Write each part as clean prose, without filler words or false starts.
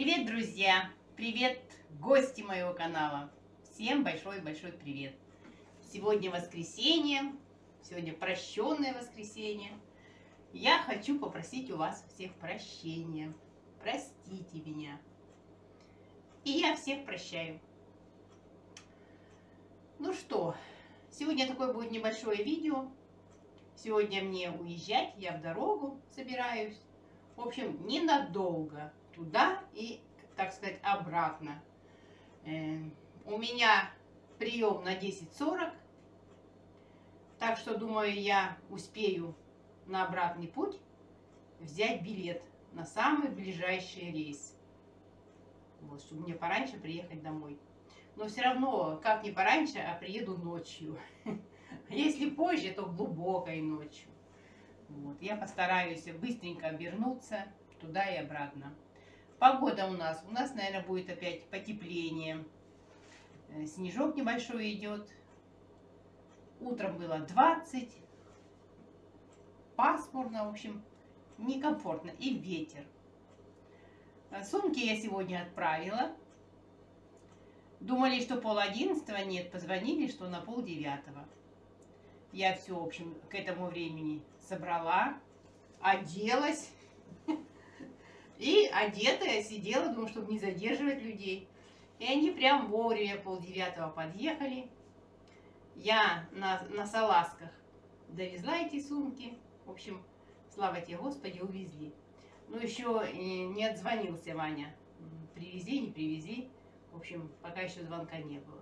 Привет, друзья! Привет, гости моего канала! Всем большой-большой привет! Сегодня воскресенье, сегодня прощенное воскресенье. Я хочу попросить у вас всех прощения. Простите меня. И я всех прощаю. Ну что, сегодня такое будет небольшое видео. Сегодня мне уезжать, я в дорогу собираюсь. В общем, ненадолго. Туда и, так сказать, обратно. У меня прием на 10:40. Так что, думаю, я успею на обратный путь взять билет на самый ближайший рейс. Вот, чтобы мне пораньше приехать домой. Но все равно, как не пораньше, а приеду ночью. Если позже, то глубокой ночью. Вот, я постараюсь быстренько обернуться туда и обратно. Погода у нас, наверное, будет опять потепление. Снежок небольшой идет. Утром было 20. Пасмурно, в общем, некомфортно. И ветер. Сумки я сегодня отправила. Думали, что 10:30, нет, позвонили, что на 8:30. Я все, в общем, к этому времени собрала, оделась. И одетая сидела, думаю, чтобы не задерживать людей. И они прям вовремя 8:30 подъехали. Я на салазках довезла эти сумки. В общем, слава тебе, Господи, увезли. Ну, еще не отзвонился Ваня. Привези, не привези. В общем, пока еще звонка не было.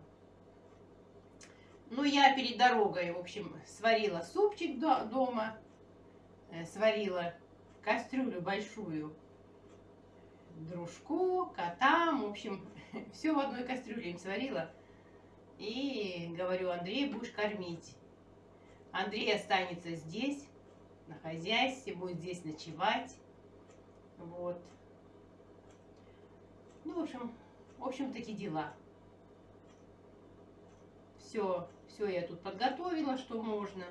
Ну, я перед дорогой, в общем, сварила супчик дома. Сварила кастрюлю большую. Дружку, котам, в общем, все в одной кастрюле им сварила. И говорю: Андрей, будешь кормить. Андрей останется здесь, на хозяйстве, будет здесь ночевать. Вот. Ну, в общем, такие дела. Все я тут подготовила, что можно.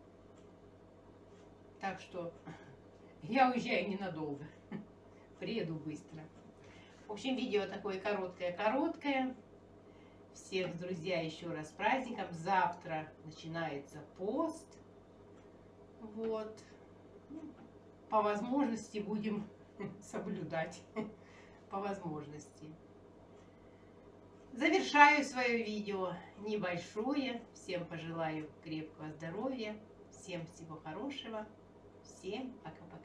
Так что я уезжаю ненадолго. Приеду быстро. В общем, видео такое короткое. Всех, друзья, еще раз с праздником. Завтра начинается пост. Вот. По возможности будем соблюдать. По возможности. Завершаю свое видео небольшое. Всем пожелаю крепкого здоровья. Всем всего хорошего. Всем пока-пока.